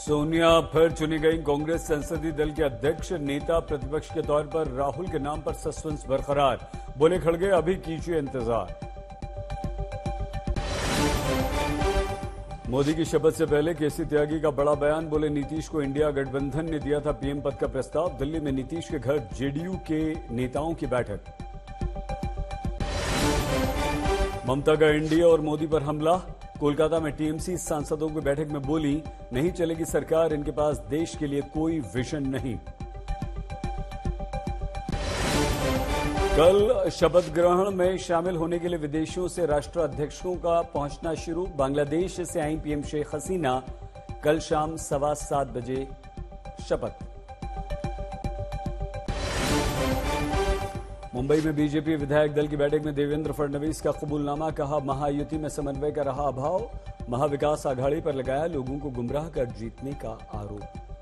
सोनिया फिर चुनी गई। कांग्रेस संसदीय दल के अध्यक्ष, नेता प्रतिपक्ष के तौर पर राहुल के नाम पर सस्पेंस बरकरार। बोले खड़गे, अभी कीजिए इंतजार। मोदी की शपथ से पहले केसी त्यागी का बड़ा बयान। बोले, नीतीश को इंडिया गठबंधन ने दिया था पीएम पद का प्रस्ताव। दिल्ली में नीतीश के घर जेडीयू के नेताओं की बैठक। ममता का एनडीए और मोदी पर हमला। कोलकाता में टीएमसी सांसदों की बैठक में बोली, नहीं चलेगी सरकार, इनके पास देश के लिए कोई विजन नहीं। कल शपथ ग्रहण में शामिल होने के लिए विदेशों से राष्ट्राध्यक्षों का पहुंचना शुरू। बांग्लादेश से आई पीएम शेख हसीना। कल शाम 7:15 बजे शपथ। मुंबई में बीजेपी विधायक दल की बैठक में देवेंद्र फडणवीस का कबूलनामा। कहा, महायुति में समन्वय का रहा अभाव। महाविकास आघाड़ी पर लगाया लोगों को गुमराह कर जीतने का आरोप।